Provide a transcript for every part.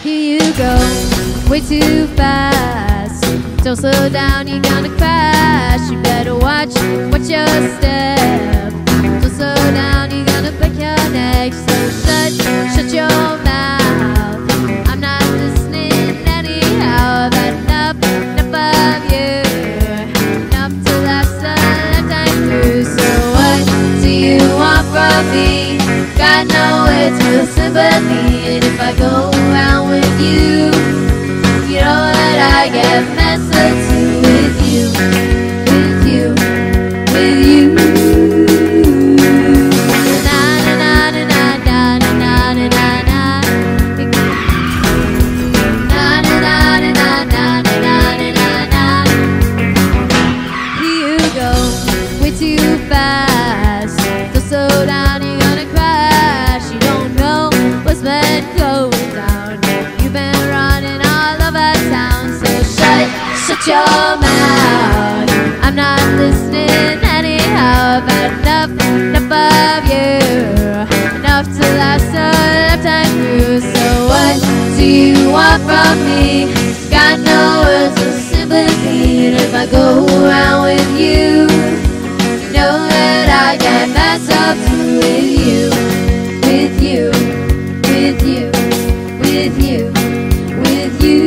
Here you go, way too fast. Don't slow down, you're gonna crash. You better watch your step. Don't slow down, you're gonna break your neck. So shut your mouth. I'm not listening anyhow. I've had enough of you. Enough to last a lifetime through. So what do you want from me? Got nowhere to sympathy. And if I go around with you, you know that I get messed up too with you, with you, with you. Na na na na na na na na na na. Na na na na na na na na na. Here you go, way too fast. Don't slow down, you're gonna crash. You don't know what's been going down. You've been running all over town, so shut your mouth. I'm not listening anyhow. I've had enough of you. Enough to last a lifetime through. So what do you want from me? Got no words of sympathy. And if I go around with you, know that I get messed up too with you, with you, with you, with you, with you.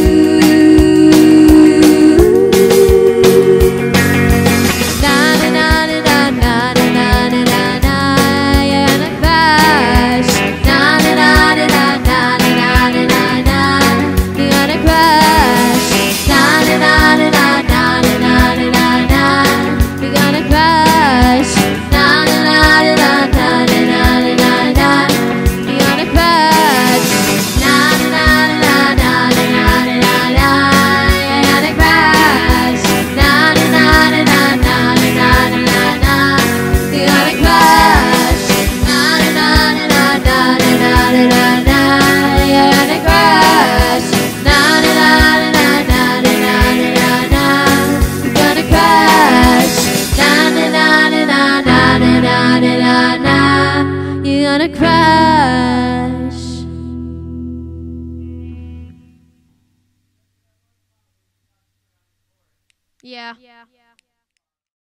Na na na na na na na na na na. You're gonna crash. Na na na na na na na na na na. You're gonna crash. Na na na na na na na na na na. You're gonna crash. Na na na na na na na na na na. You're gonna crash. Na na na na na na na na. You're gonna crash. Na na na na na na na na na. You're gonna crash. Na na na na na na na na na. You're gonna crash. Na na na na na na na na na. You're gonna crash. Na na na na na na na na na. You're gonna crash. Yeah.